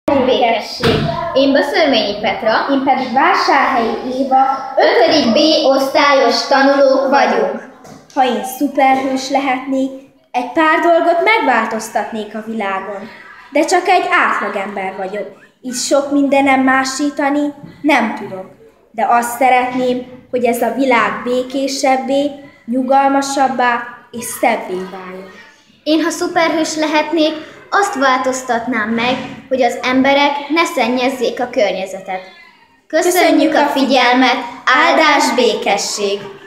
Békesség. Én Böszörményi Petra, én pedig Vásárhelyi Éva, 5. B osztályos tanulók vagyunk. Ha én szuperhős lehetnék, egy pár dolgot megváltoztatnék a világon. De csak egy átlagember vagyok, így sok mindenem másítani nem tudok. De azt szeretném, hogy ez a világ békésebbé, nyugalmasabbá és szebbé váljon. Én, ha szuperhős lehetnék, azt változtatnám meg, hogy az emberek ne szennyezzék a környezetet. Köszönjük a figyelmet, áldás békesség!